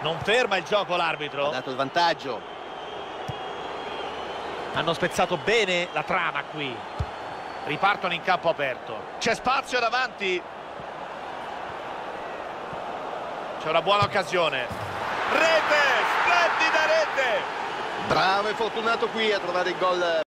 Non ferma il gioco l'arbitro. Ha dato il vantaggio. Hanno spezzato bene la trama qui. Ripartono in campo aperto. C'è spazio davanti. C'è una buona occasione. Rete! Splendida rete! Bravo e fortunato qui a trovare il gol